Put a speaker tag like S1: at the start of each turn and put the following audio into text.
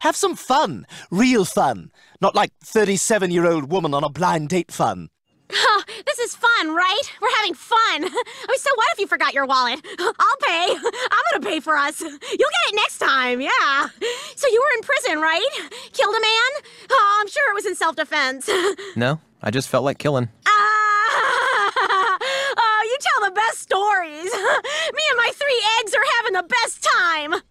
S1: Have some fun. Real fun. Not like 37-year-old woman on a blind date fun.
S2: Oh, this is fun, right? We're having fun. So what if you forgot your wallet? I'll pay. I'm gonna pay for us. You'll get it next time, yeah. So you were in prison, right? Killed a man? Oh, I'm sure it was in self-defense.
S3: No, I just felt like killing.
S2: Oh, you tell the best stories. Me and my 3 eggs are having the best time.